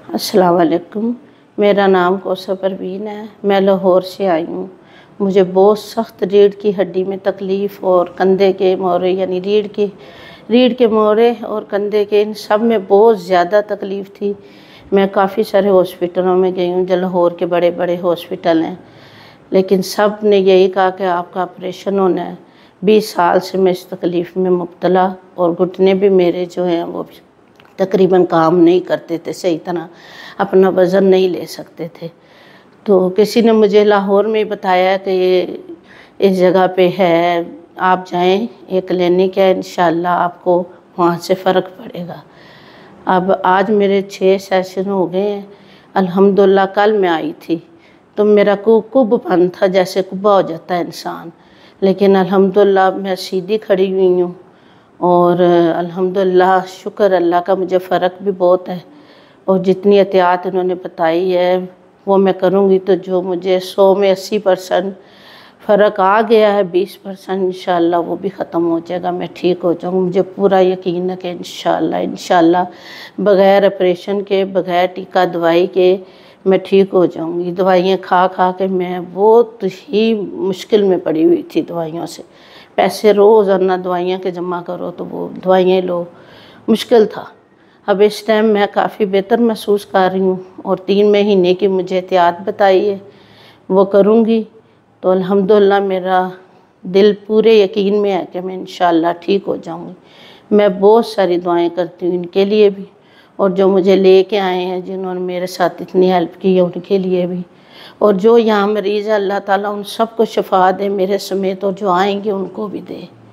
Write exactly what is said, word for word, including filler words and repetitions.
अस्सलाम वालेकुम। मेरा नाम कौसर परवीन है। मैं लाहौर से आई हूँ। मुझे बहुत सख्त रीढ़ की हड्डी में तकलीफ़ और कंधे के मोड़े यानी रीढ़ की रीढ़ के मोड़े और कंधे के इन सब में बहुत ज़्यादा तकलीफ़ थी। मैं काफ़ी सारे हॉस्पिटलों में गई हूँ, जो लाहौर के बड़े बड़े हॉस्पिटल हैं, लेकिन सब ने यही कहा कि आपका ऑपरेशन होना है। बीस साल से मैं इस तकलीफ़ में मुब्तला और घुटने भी मेरे जो हैं वो तकरीबन काम नहीं करते थे सही तरह, अपना वज़न नहीं ले सकते थे। तो किसी ने मुझे लाहौर में बताया कि ये इस जगह पे है, आप जाएं, एक क्लिनिक है, इंशाल्लाह आपको वहाँ से फ़र्क पड़ेगा। अब आज मेरे छः सेशन हो गए हैं अल्हम्दुलिल्लाह। कल मैं आई थी तो मेरा को कुब बन था, जैसे कुबा हो जाता है इंसान, लेकिन अल्हम्दुलिल्लाह मैं सीधी खड़ी हुई हूँ और अल्हम्दुलिल्लाह शुक्र अल्लाह का, मुझे फ़र्क भी बहुत है। और जितनी एहतियात इन्होंने बताई है वो मैं करूँगी तो जो मुझे सौ में अस्सी परसेंट फ़र्क आ गया है, बीस परसेंट इंशाअल्लाह वो भी ख़त्म हो जाएगा, मैं ठीक हो जाऊँगी। मुझे पूरा यकीन है कि इंशाअल्लाह इंशाअल्लाह बग़ैर ऑपरेशन के, बग़ैर टीका दवाई के मैं ठीक हो जाऊँगी। दवाइयाँ खा खा के मैं बहुत ही मुश्किल में पड़ी हुई थी दवाइयों से। पैसे रोज़ाना दवाइयाँ के जमा करो तो वो दवाइयाँ लो, मुश्किल था। अब इस टाइम मैं काफ़ी बेहतर महसूस कर रही हूँ और तीन महीने की मुझे एहतियात बताई है, वो करूँगी तो अल्हम्दुलिल्लाह मेरा दिल पूरे यकीन में है कि मैं इंशाअल्लाह ठीक हो जाऊँगी। मैं बहुत सारी दुआएं करती हूँ इनके लिए भी, और जो मुझे लेके आए हैं, जिन्होंने मेरे साथ इतनी हेल्प की है, उनके लिए भी। और जो यहाँ मरीज़ है, अल्लाह ताला उन सबको शिफा दे मेरे समेत, और जो आएंगे उनको भी दे।